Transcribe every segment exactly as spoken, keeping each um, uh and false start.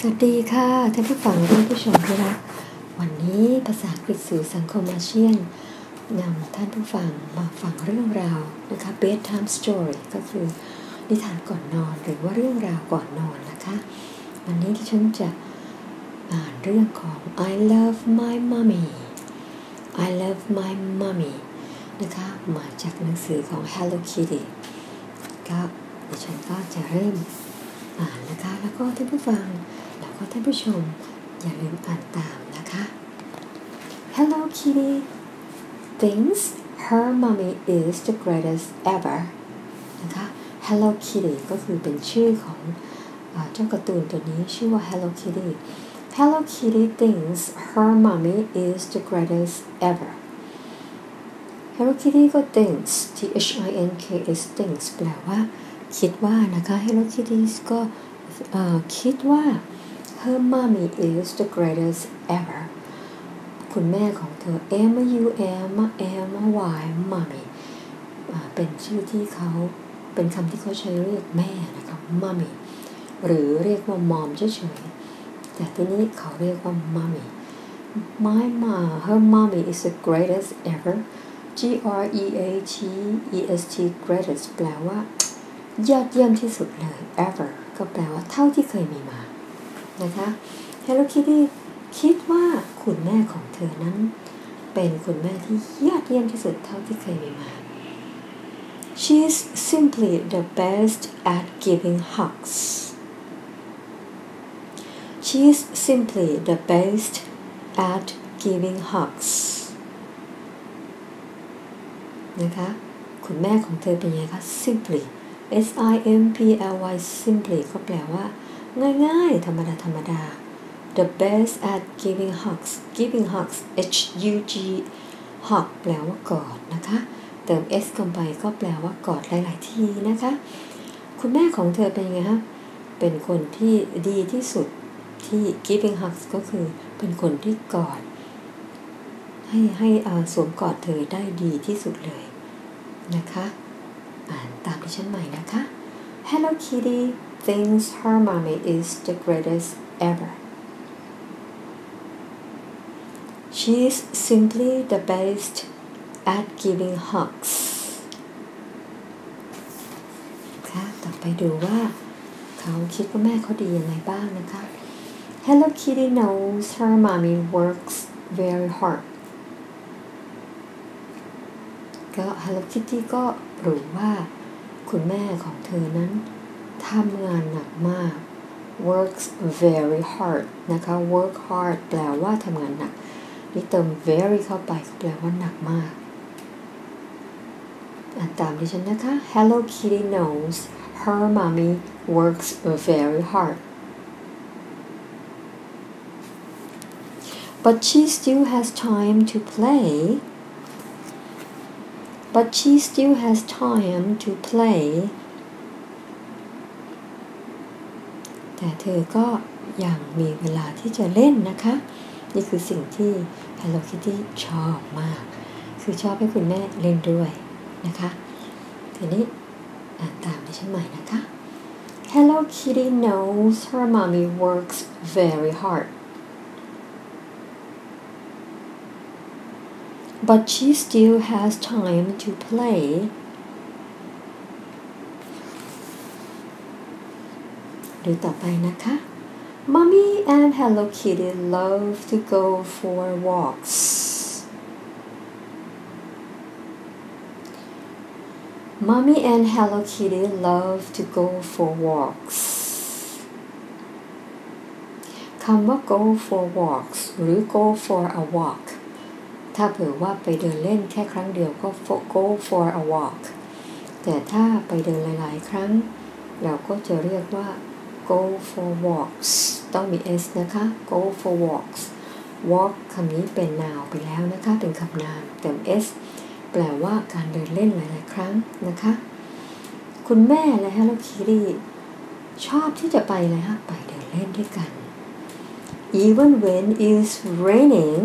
วัสดีค่ะท่านผู้ฟังท่านผู้ชมที่รักวันนี้ภาษาอังกฤษสื่อสังคมอาเซียนนำท่านผู้ฟังมาฟังเรื่องราวนะคะ bedtime story ก็คือนิทานก่อนนอนหรือว่าเรื่องราวก่อนนอนนะคะวันนี้ที่ฉันจะอ่านเรื่องของ I love my mommy I love my mommy นะคะมาจากหนังสือของ Hello Kitty ก็ดิฉันก็จะเริ่มอ่านนะคะแล้วก็ท่านผู้ฟังแล้วก็ท่านผู้ชมอย่าลืมอ่านตามนะคะ Hello Kitty thinks her mommy is the greatest ever นะคะ Hello Kitty ก็คือเป็นชื่อของเจ้าการ์ตูนตัวนี้ชื่อว่า Hello Kitty Hello Kitty thinks her mommy is the greatest ever Hello Kitty ก็ thinks T H I N K S thinks แปลว่าคิดว่านะคะ Hello Kitty ก็คิดว่า her mommy is the greatest ever คุณแม่ของเธอ M U M M Y mommy เป็นชื่อที่เขาเป็นคำที่เขาใช้เรียกแม่นะคะ mommy หรือเรียกว่า mom เฉยๆแต่ที่นี้เขาเรียกว่า mommy my mom her mommy is the greatest ever G R E A T E S T greatest แปลว่ายอดเยี่ยมที่สุดเลย ever ก็แปลว่าเท่าที่เคยมีมานะคะ Hello Kitty คิดว่าคุณแม่ของเธอนั้นเป็นคุณแม่ที่ยอดเยี่ยมที่สุดเท่าที่เคยมีมา She is simply the best at giving hugs She is simply the best at giving hugs นะคะคุณแม่ของเธอเป็นยังไงคะ simply S I M P L Y simply ก็แปลว่าง่ายๆธรรมดาธรรมดา the best at giving hugs giving hugs H U G hug แปลว่ากอดนะคะเติม S เข้าไปก็แปลว่ากอดหลายๆทีนะคะคุณแม่ของเธอเป็นยังไงคะเป็นคนที่ดีที่สุดที่ giving hugs ก็คือเป็นคนที่กอดให้ให้สวมกอดเธอได้ดีที่สุดเลยนะคะอ่านตามที่ฉันใหม่นะคะ Hello Kitty thinks her mommy is the greatest ever. She's simply the best at giving hugs. ค่ะต่อไปดูว่าเขาคิดว่าแม่เขาดียังไงบ้างนะคะ Hello Kitty knows her mommy works very hard.ก็ Hello Kitty ก็รู้ว่าคุณแม่ของเธอนั้นทำงานหนักมาก works very hard นะคะ work hard แปลว่าทำงานหนักนี่เติม very เข้าไปก็แปลว่าหนักมากอ่านตามดิฉันนะคะ Hello Kitty knows her mommy works very hard but she still has time to play but she still has time to play แต่เธอก็ยังมีเวลาที่จะเล่นนะคะนี่คือสิ่งที่ Hello Kitty ชอบมากคือชอบให้คุณแม่เล่นด้วยนะคะทีนี้อ่านตามดิฉันใหม่นะคะ Hello Kitty knows her mommy works very hard but she still has time to play ดูต่อไปนะคะ Mommy and Hello Kitty love to go for walks Mommy and Hello Kitty love to go for walks คำว่า go for walks หรือ go for a walkถ้าเผื่อว่าไปเดินเล่นแค่ครั้งเดียวก็ go for a walk แต่ถ้าไปเดินหลายๆครั้งเราก็จะเรียกว่า go for walks ต้องมี s นะคะ go for walks walk คำนี้เป็น noun ไปแล้วนะคะเป็นคำนามเติม s แปลว่าการเดินเล่นหลายๆครั้งนะคะคุณแม่และ Hello Kitty ชอบที่จะไปเลยฮะไปเดินเล่นด้วยกัน even when it's raining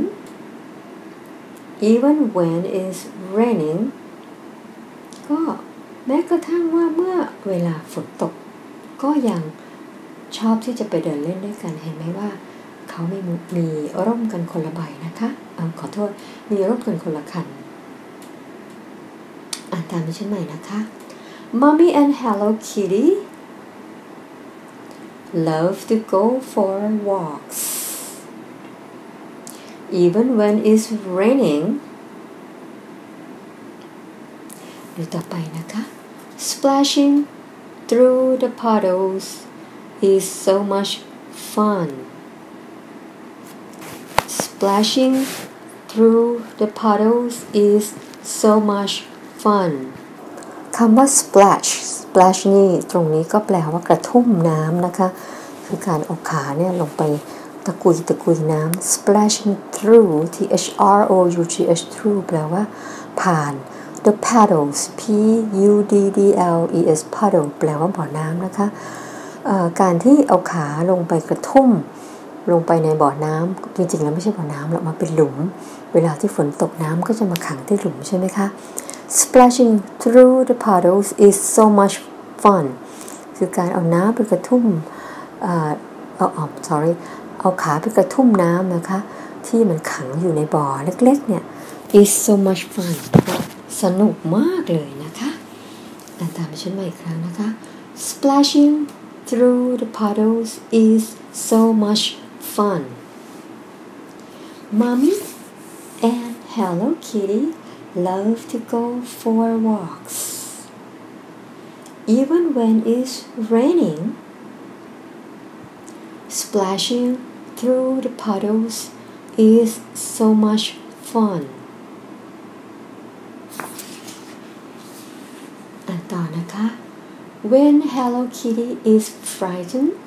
even when it's raining ก็แม้กระทั่งว่าเมื่อเวลาฝนตกก็ยังชอบที่จะไปเดินเล่นด้วยกันเห็นไหมว่าเขามีมีร่มกันคนละใบนะคะเอาขอโทษมีร่มกันคนละคันอ่านตามดิฉันใหม่นะคะ Mommy and Hello Kitty love to go for walks even when it's raining ดูต่อไปนะคะ Splashing through the puddles is so much fun Splashing through the puddles is so much fun คำว่า splash splash นี่ตรงนี้ก็แปลว่ากระทุ่มน้ำนะคะคือการเอาขาเนี่ยลงไปตะกุยตะกุยน้ำ splashing through t h r o u g h through แปลว่าผ่าน the puddles p u d d l e s puddle แปลว่าบ่อน้ำนะคะการที่เอาขาลงไปกระทุ่มลงไปในบ่อน้ำจริงๆแล้วไม่ใช่บ่อน้ำหรอกมันเป็นหลุมเวลาที่ฝนตกน้ำก็จะมาขังที่หลุมใช่ไหมคะ Splashing through the puddles is so much fun คือการเอาน้ำไปกระทุ่มเอ่อเอาอ๋อ sorry เอาขาไปกระทุ่มน้ำนะคะที่มันขังอยู่ในบ่อเล็กๆเนี่ย is so much fun สนุกมากเลยนะคะอ่านตามฉันมาอีกครั้งนะคะ Splashing through the puddles is so much fun Mommy and Hello Kitty love to go for walks even when it's raining splashing through the puddles is so much fun อ่านต่อนะคะ when Hello Kitty is frightened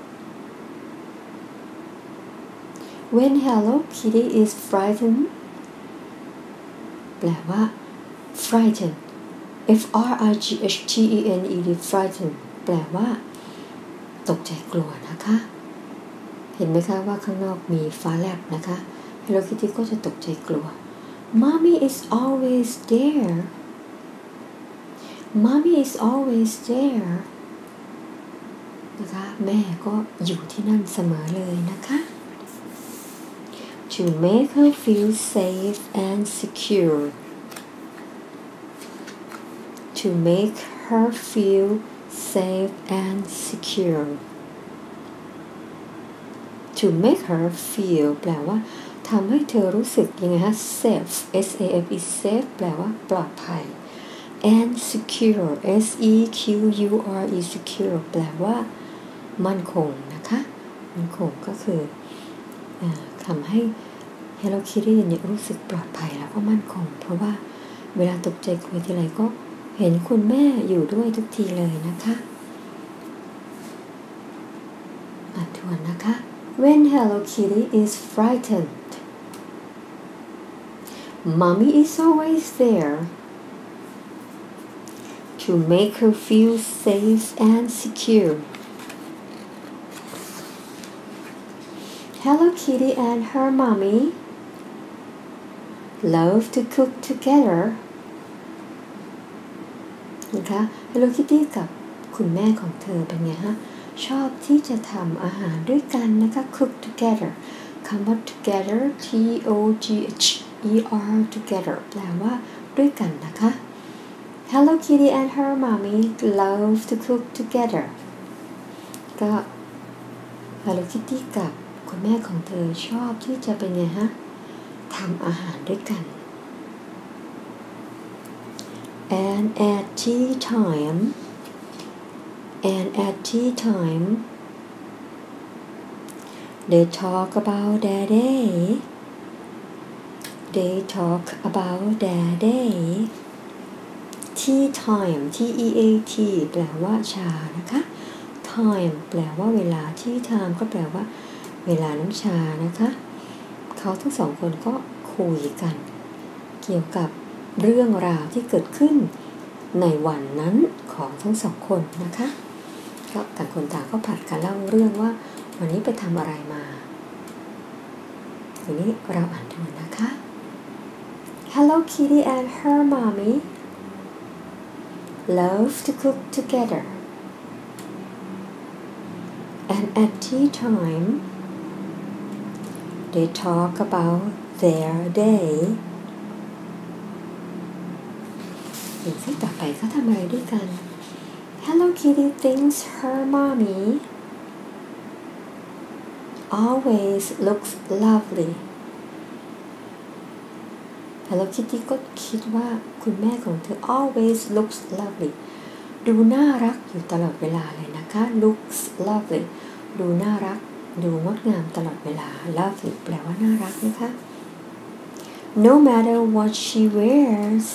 when Hello Kitty is frightened แปลว่า frightened f r i g h t e n e d frightened แปลว่าตกใจกลัวนะคะเห็นไหมคะว่าข้างนอกมีฟ้าแลบนะคะ Hello Kitty ก็จะตกใจกลัว Mommy is always there Mommy is always there นะคะแม่ก็อยู่ที่นั่นเสมอเลยนะคะ To make her feel safe and secure To make her feel safe and secure To make her feel แปลว่าทำให้เธอรู้สึกยังไงฮะ safe s a f e safe แปลว่าปลอดภัย and secure s e q u r e secure แปลว่ามั่นคงนะคะมั่นคงก็คือทำให้ Hello Kitty เนี่ยรู้สึกปลอดภัยแล้วก็มั่นคงเพราะว่าเวลาตกใจกลัวทีไรก็เห็นคุณแม่อยู่ด้วยทุกทีเลยนะคะอ่านทวนนะคะ When Hello Kitty is frightened Mommy is always there to make her feel safe and secure Hello Kitty and her mommy love to cook together นะคะ Hello Kitty กับคุณแม่ของเธอเป็นไงฮะชอบที่จะทำอาหารด้วยกันนะคะ cook together คำว่า together t o g h e r together แปลว่าด้วยกันนะคะ Hello Kitty and her mommy love to cook together ก็ Hello Kitty กับคุณแม่ของเธอชอบที่จะเป็นไงฮะทำอาหารด้วยกัน and at tea time and at tea time they talk about their day they talk about their day tea time t e a t แปลว่าชานะคะ time แปลว่าเวลา tea time ก็แปลว่าเวลาน้ำชานะคะเขาทั้งสองคนก็คุยกันเกี่ยวกับเรื่องราวที่เกิดขึ้นในวันนั้นของทั้งสองคนนะคะก็ต่างคนต่างก็ผลัดกันเล่าเรื่องว่าวันนี้ไปทำอะไรมาทีนี้เราอ่านทวนนะคะ Hello Kitty and her mommy love to cook together and at tea time they talk about their day อย่างที่ต่อไปเขาทำอะไรด้วยกัน Hello Kitty thinks her mommy always looks lovely Hello Kitty ก็คิดว่าคุณแม่ของเธอ always looks lovely ดูน่ารักอยู่ตลอดเวลาเลยนะคะ looks lovely ดูน่ารักดูงดงามตลอดเวลา lovely แปลว่าน่ารักนะคะ No matter what she wears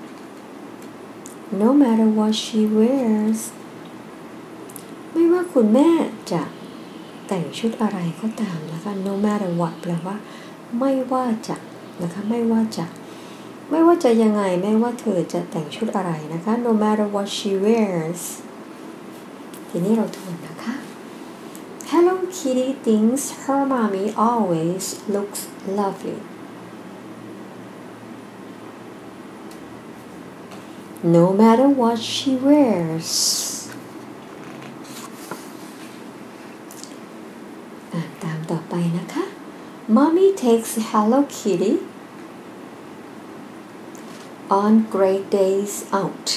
No matter what she wears ไม่ว่าคุณแม่จะแต่งชุดอะไรก็ตามนะคะ No matter what แปลว่าไม่ว่าจะนะคะไม่ว่าจะไม่ว่าจะยังไงไม่ว่าเธอจะแต่งชุดอะไรนะคะ No matter what she wears ทีนี้เราทวนนะคะ Hello Kitty thinks her mommy always looks lovely No matter what she wears อ่านตามต่อไปนะคะ Mommy takes Hello Kitty on great days out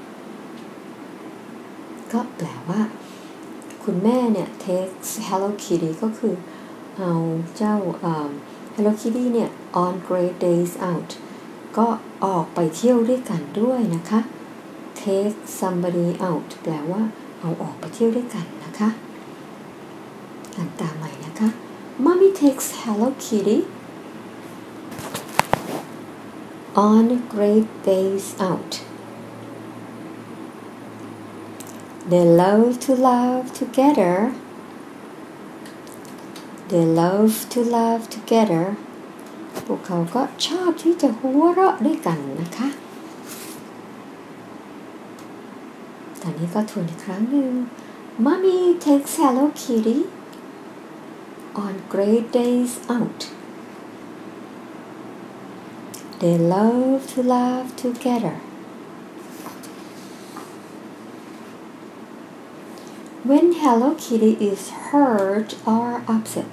ก็แปลว่าคุณแม่เนี่ย takes Hello Kitty ก็คือเอาเจ้า Hello Kitty เนี่ย on great days out ก็ออกไปเที่ยวด้วยกันด้วยนะคะ take somebody out แปลว่าเอาออกไปเที่ยวด้วยกันนะคะอ่านตามใหม่นะคะ Mommy takes Hello Kitty on great days out They love to laugh together They love to laugh together พวกเขาก็ชอบที่จะหัวเราะด้วยกันนะคะตอนนี้ก็ทวนอีกครั้งหนึ่ง Mommy takes Hello Kitty on great days out They love to laugh together When Hello Kitty is hurt or upset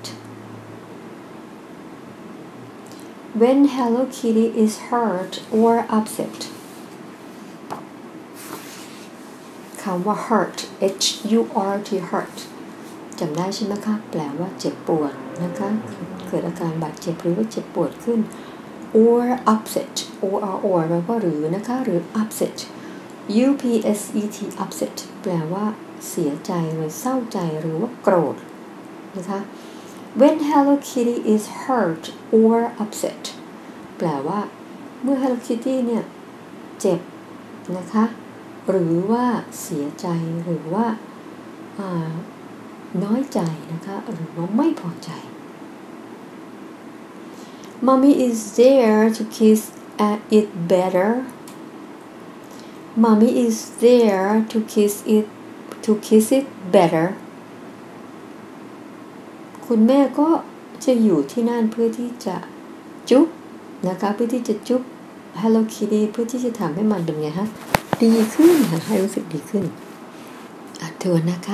When Hello Kitty is hurt or upset คำว่า hurt H U R T hurt จำได้ใช่ไหมคะแปลว่าเจ็บปวดนะคะเกิดอาการบาดเจ็บหรือว่าเจ็บปวดขึ้น or upset or or แปลว่าหรือนะคะหรือ upset U P S E T upset แปลว่าเสียใจหรือเศร้าใจหรือว่าโกรธนะคะ When Hello Kitty is hurt or upset แปลว่าเมื่อ Hello Kitty เนี่ยเจ็บนะคะหรือว่าเสียใจหรือว่าน้อยใจนะคะหรือว่าไม่พอใจ Mommy is there to kiss it better Mommy is there to kiss it to kiss it better คุณแม่ก็จะอยู่ที่นั่นเพื่อที่จะจุ๊บนะคะเพื่อที่จะจุ๊บ Hello Kitty เพื่อที่จะทำให้มันเป็นไงฮะดีขึ้นให้รู้สึกดีขึ้นอ่ะทวนนะคะ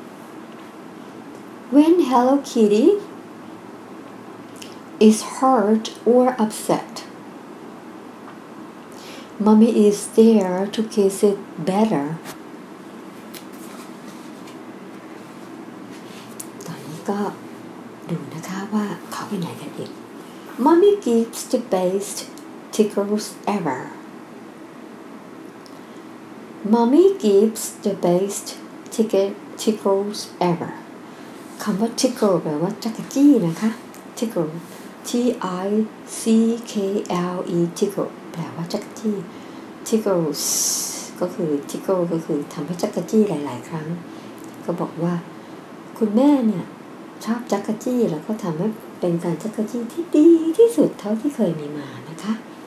When Hello Kitty is hurt or upset Mommy is there to kiss it betterก็ดูนะคะว่าเขาไปไหนกันอีก Mommy gives the best tickles ever Mommy gives the best tickles ever คำว่า tickle แปลว่าจักรจี้นะคะ tickle T I C K L E tickle แปลว่าจักรจี้ tickles ก็คือ tickle ก็คือทำให้จักรจี้หลายๆครั้งก็บอกว่าคุณแม่เนี่ยชอบจักรจี้แล้วก็ทำให้เป็นการจักรจี้ที่ดีที่สุดเท่าที่เคยมีมานะคะ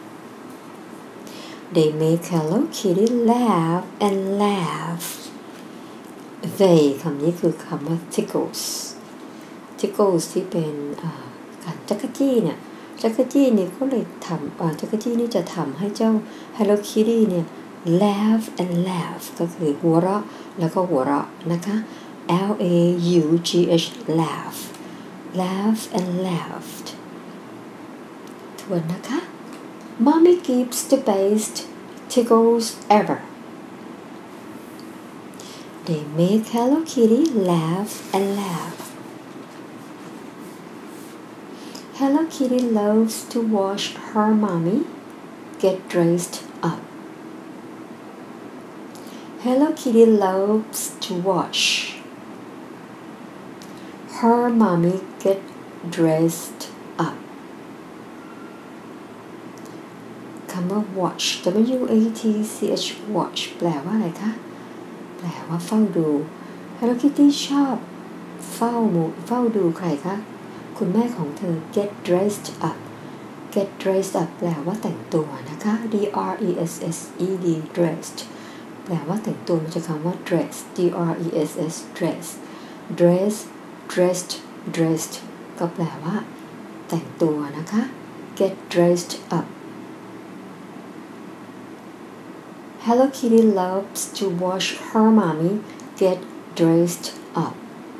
They make Hello Kitty laugh and laugh They คำนี้คือคำว่า tickles tickles ที่เป็นการจักรจี้เนี่ยจักรจี้นี่ก็เลยทำจักรจี้นี่จะทำให้เจ้า Hello Kitty เนี่ย laugh and laugh ก็คือหัวเราะแล้วก็หัวเราะนะคะ L A U G H laugh laugh and laughed ทวนนะคะ Mommy gives the best tickles ever They make Hello Kitty laugh and laugh Hello Kitty loves to watch her mommy get dressed up Hello Kitty loves to watch her mommy get dressed up คำว่า watch W A T C H watch แปลว่าอะไรคะแปลว่าเฝ้าดู Hello Kitty ชอบเฝ้าหมู่เฝ้าดูใครคะคุณแม่ของเธอ get dressed up get dressed up แปลว่าแต่งตัวนะคะ D R E S S E D dressed แปลว่าแต่งตัวมาจากคำว่า dress D R E S S dress dress dressed dressed ก็แปลว่าแต่งตัวนะคะ get dressed up Hello Kitty loves to watch her mommy get dressed up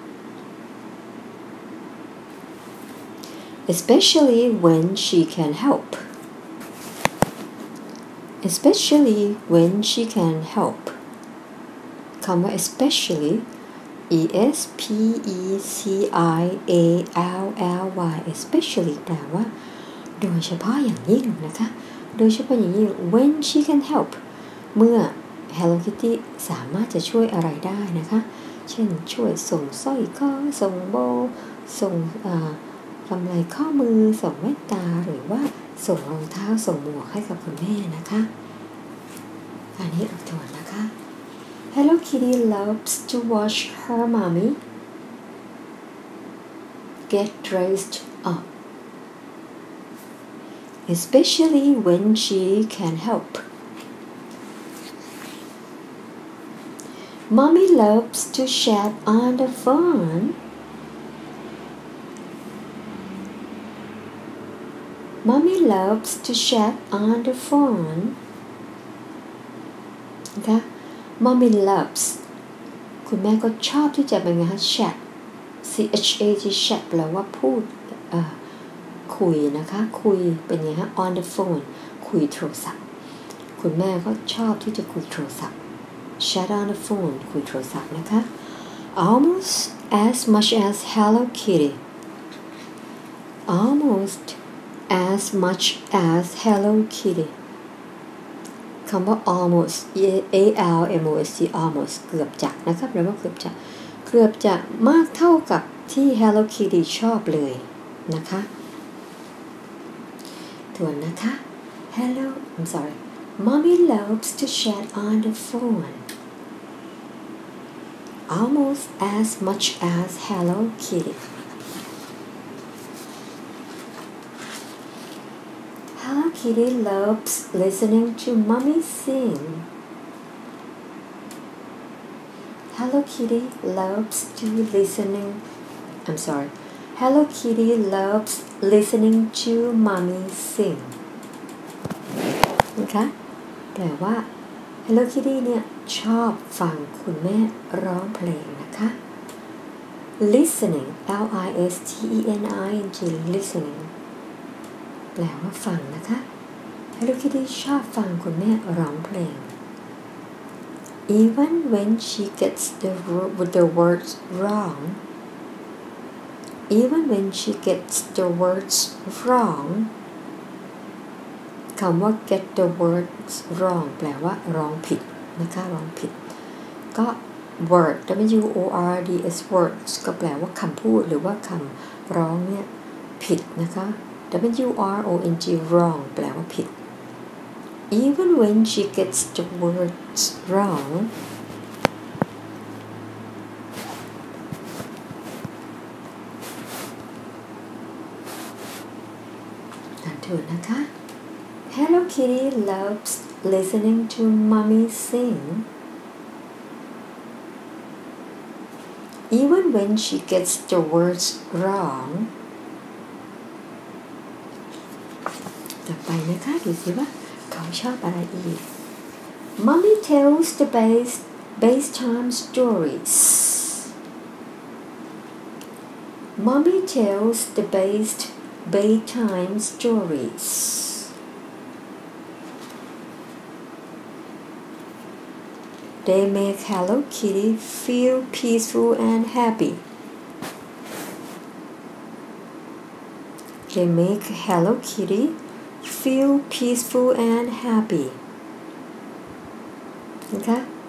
especially when she can help especially when she can help คำว่า especially E S P E C I A L L Y especially แปลว่าโดยเฉพาะอย่างยิ่งนะคะโดยเฉพาะอย่างยิ่ง when she can help เมื่อ Hello Kitty สามารถจะช่วยอะไรได้นะคะเช่นช่วยส่งสร้อยคอส่งโบส่งกำไลข้อมือส่งแว่นตาหรือว่าส่งรองเท้าส่งหมวกให้กับคุณแม่นะคะอันนี้อีกตัวนะคะ Hello Kitty loves to watch her mommy get dressed up especially when she can help Mommy loves to chat on the phone Mommy loves to chat on the phone นะคะ Mommy loves คุณแม่ก็ชอบที่จะเป็นไงคะ chat C H A T chat แปลว่าพูดคุยนะคะคุยเป็นไงคะ on the phone คุยโทรศัพท์คุณแม่ก็ชอบที่จะคุยโทรศัพท์ chat on the phone คุยโทรศัพท์นะคะ almost as much as Hello Kitty almost as much as Hello Kitty คำว่า almost A L M O S T almost เกือบจะนะครับแปลว่าเกือบจะเกือบจะมากเท่ากับที่ Hello Kitty ชอบเลยนะคะทวนนะคะ Hello I'm sorry Mommy loves to chat on the phone almost as much as Hello Kitty Hello Kitty loves listening to Mommy sing. Hello Kitty loves to listening. I'm sorry. Hello Kitty loves listening to Mommy sing. นะคะแปลว่า Hello Kitty เนี่ยชอบฟังคุณแม่ร้องเพลงนะคะ Listening L I S T E N I N G listeningแปลว่าฟังนะคะ Hello Kitty ชอบฟังคุณแม่ร้องเพลง Even when she gets the with the words wrong Even when she gets the words wrong คำว่า get the words wrong แปลว่าร้องผิดนะคะร้องผิดก็ word W O R D S words ก็แปลว่าคำพูดหรือว่าคำร้องเนี่ยผิดนะคะ W R O N G wrong แปลว่าผิด Even when she gets the words wrong อ่านถูกนะคะ Hello Kitty loves listening to Mommy sing even when she gets the words wrong ต่อไปนะคะดูสิว่าเขาชอบอะไรอีก Mommy tells the base bedtime stories Mommy tells the best bedtime stories. They make Hello Kitty feel peaceful and happy. They make Hello Kitty feel peaceful and happy. นะคะ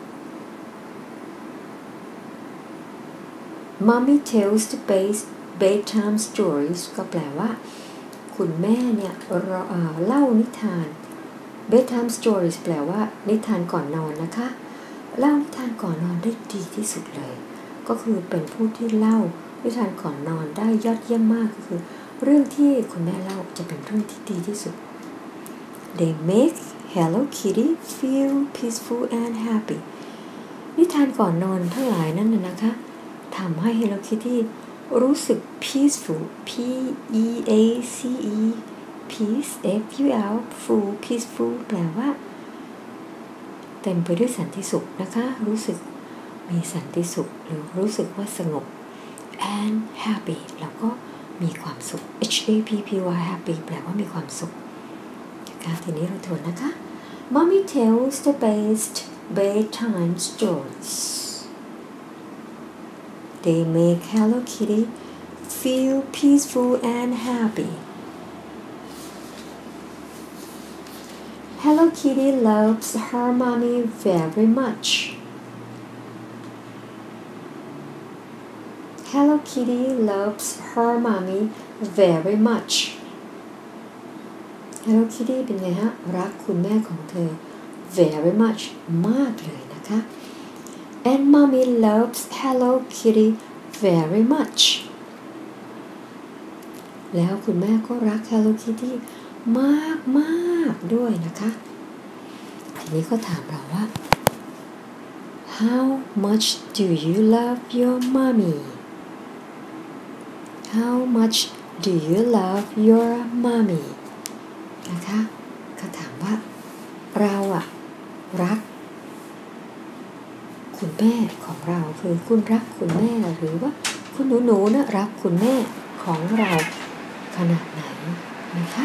Mommy tells the best bedtime stories ก็แปลว่าคุณแม่เนี่ยเล่านิทาน bedtime stories แปลว่านิทานก่อนนอนนะคะเล่านิทานก่อนนอนได้ดีที่สุดเลยก็คือเป็นผู้ที่เล่านิทานก่อนนอนได้ยอดเยี่ยมมากก็คือเรื่องที่คุณแม่เล่าจะเป็นเรื่องที่ดีที่สุด They make Hello Kitty feel peaceful and happy นิทานก่อนนอนทั้งหลายนั่นนะคะทำให้ Hello Kitty รู้สึก peaceful P E A C E peace F U L full peaceful แปลว่าเต็มไปด้วยสันติสุขนะคะรู้สึกมีสันติสุขหรือรู้สึกว่าสงบ and happy แล้วก็มีความสุข H A P P Y happy แปลว่ามีความสุขนะคะทีนี้เราทวนนะคะ Mommy tells the best bedtime stories. They make Hello Kitty feel peaceful and happy. Hello Kitty loves her mommy very much. Hello Kitty loves her mommy very much. Hello Kitty เป็นไงฮะรักคุณแม่ของเธอ very much มากเลยนะคะ And mommy loves Hello Kitty very much. แล้วคุณแม่ก็รัก Hello Kitty มากมากด้วยนะคะทีนี้ก็ถามเราว่า How much do you love your mommy? How much do you love your mommy? นะคะเขาถามว่าเราอะรักคุณแม่ของเราคือคุณรักคุณแม่หรือว่าคุณหนูๆนะรักคุณแม่ของเราขนาดไหนนะคะ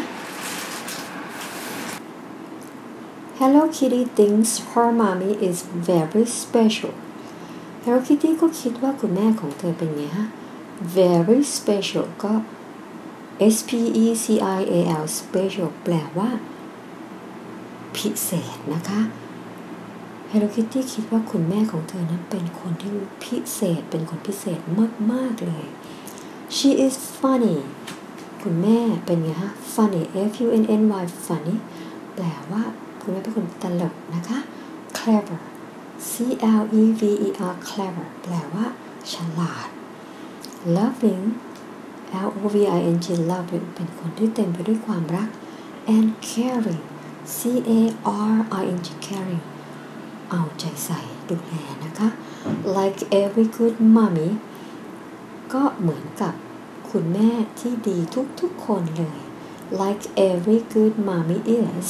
Hello Kitty thinks her mommy is very special. Hello Kitty ก็คิดว่าคุณแม่ของเธอเป็นไงฮะ very special ก็ S P E C I A L special แปลว่าพิเศษนะคะ Hello Kitty คิดว่าคุณแม่ของเธอนั้นเป็นคนที่พิเศษเป็นคนพิเศษมากๆเลย She is funny คุณแม่เป็นไงฮะ funny F U N N Y funny แปลว่าคุณแม่เป็นคนตลกนะคะ clever C L E V E R clever แปลว่าฉลาด loving L O V I N G loving เป็นคนที่เต็มไปด้วยความรัก and caring C A R I N G caring เอาใจใส่ดูแลนะคะ like every good mommy ก็เหมือนกับคุณแม่ที่ดีทุกๆคนเลย like every good mommy is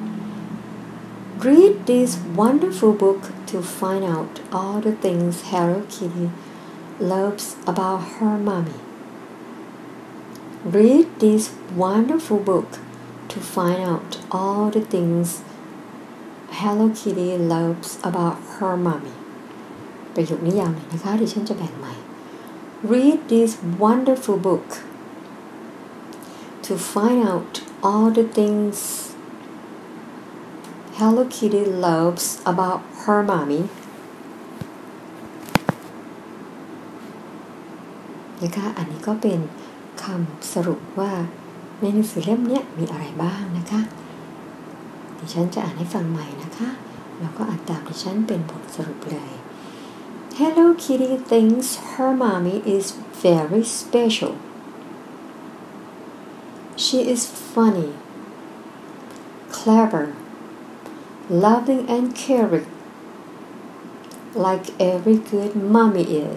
read this wonderful book to find out all the things Hello Kitty loves about her mommy read this wonderful book to find out all the things Hello Kitty loves about her mommy ประโยคนี้ยาวหน่อยนะคะดิฉันจะแบ่งใหม่ read this wonderful book to find out all the things Hello Kitty loves about her mommy นะคะอันนี้ก็เป็นคำสรุปว่าในหนังสือเล่มนี้มีอะไรบ้างนะคะดิฉันจะอ่านให้ฟังใหม่นะคะแล้วก็อ่านตามดิฉันเป็นบทสรุปเลย Hello Kitty thinks her mommy is very special. She is funny, clever, loving and caring, like every good mommy is.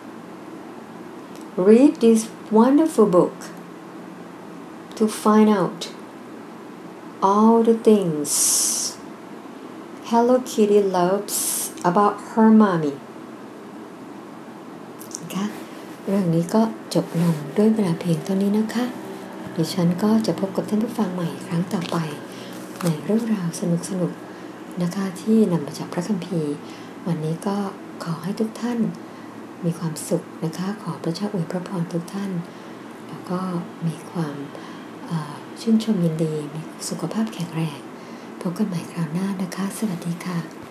Read this wonderful book to find out all the things Hello Kitty loves about her mommy นะคะเรื่องนี้ก็จบลงด้วยเวลาเพียงเท่านี้นะคะดิฉันก็จะพบกับท่านผู้ฟังใหม่ครั้งต่อไปในเรื่องราวสนุกๆนะคะที่นำมาจากพระคัมภีร์วันนี้ก็ขอให้ทุกท่านมีความสุขนะคะขอพระเจ้าอวยพระพรทุกท่านแล้วก็มีความชื่นชมยินดีมีสุขภาพแข็งแรงพบกันใหม่คราวหน้านะคะสวัสดีค่ะ